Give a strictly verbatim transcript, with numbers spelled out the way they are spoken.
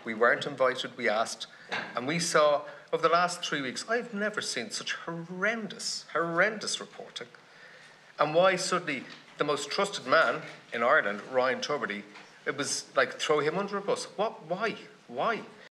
We weren't invited, we asked, and we saw, over the last three weeks, I've never seen such horrendous, horrendous reporting. And why suddenly the most trusted man in Ireland, Ryan Tubridy, it was like throw him under a bus. What? Why? Why?